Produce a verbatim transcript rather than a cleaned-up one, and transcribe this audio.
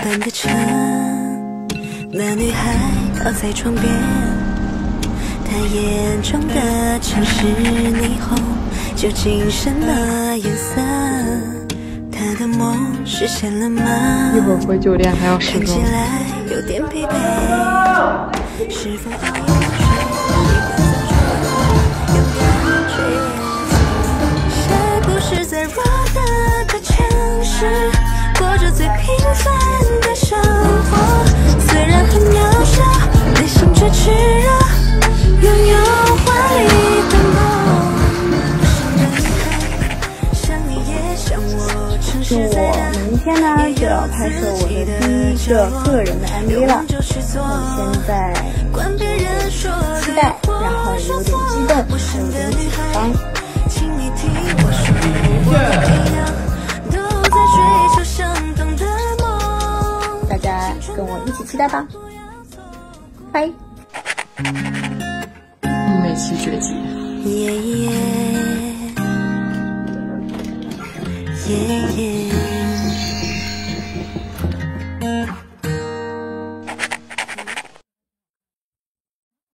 般的城，那女孩倒在床边，她眼中的城市霓虹究竟什么颜色？她的梦实现了吗？ 一会儿回酒店还要施工。 看起来有点疲惫，是否还有谁不是在偌大的城市过着最平凡的生活？虽然很渺小，内心却炽热，拥有华丽的梦。像你也像我，城市在哪？ 明天呢就要拍摄我的第一个个人的 M V 了，我现在期待，然后有点激动，还有点紧张。大家跟我一起期待吧，拜。 美琪绝技。 耶耶耶耶。